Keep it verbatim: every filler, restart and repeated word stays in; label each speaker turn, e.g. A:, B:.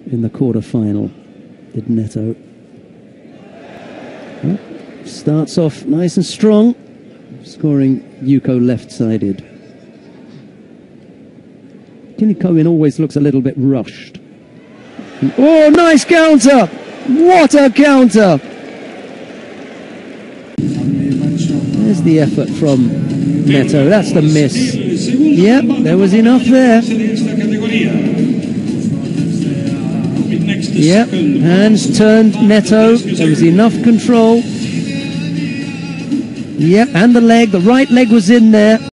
A: in the quarter-final, did Gneto. Well, starts off nice and strong, scoring Yuko left-sided. COHEN always looks a little bit rushed. Oh, nice counter! What a counter! There's the effort from Gneto. That's the miss. Yep, there was enough there. Yep, hands turned Gneto. There was enough control. Yep, and the leg. The right leg was in there.